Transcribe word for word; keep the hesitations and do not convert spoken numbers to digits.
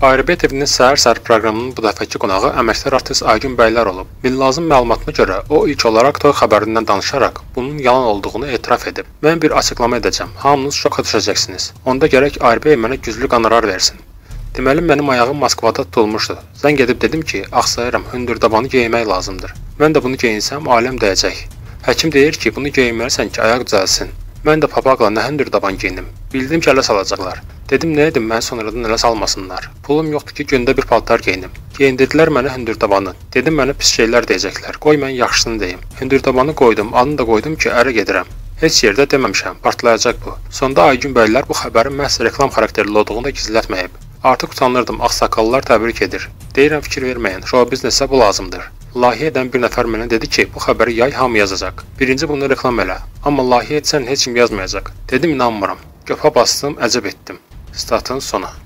A R B T V-nin səhər-səhər proqramının bu dəfəki qonağı əməkdar artist Aygün bəylər olub. Millazın məlumatına görə o ilk olaraq toy xəbərindən danışaraq bunun yalan olduğunu etiraf edib. Mən bir açıqlama edəcəm. Hamınız şoka düşəcəksiniz. Onda gərək A R B mənə güclü qonorar versin. Deməli mənim ayağım Moskvada tutulmuşdu. Zəng edib dedim ki, axsayıram, hündürdabanı geyinmək lazımdır. Mən də bunu geyinsəm aləm dəyəcək. Həkim deyir ki, bunu geyinməlisən ki, ayaq düzəlsin. Mən də papaqla nə hündürdaban geyinim. Bildim ki, ələ salacaqlar. Dedim nə edim, məni sonradan ələ salmasınlar. Pulum yoxdur ki, gündə bir paltar geyinim. Geyindirdilər mənə hündürdabanı. Dedim mənə pis şeylər deyəcəklər. Qoy mən yaxşısını deyim. Hündürdabanı qoydum, adını da qoydum ki, ərə gedirəm. Heç yerdə deməmişəm, partlayacaq bu. Sonda Aygün bəylər bu xəbərin məhz reklam xarakterli olduğunu da gizlətməyib. Artıq utanırdım, ağsaqqallar təbrik edir. Deyirəm fikir verməyin, şou biznesə bu lazımdır. Layihə edən bir nəfər mənə dedi ki, bu xəbəri yay hamı yazacaq. Birinci bunu reklam elə. Amma layihə etsən heç kim yazmayacaq. Dedim inanmıram. Göpə bastım, əcəb etdim. Statın sonu.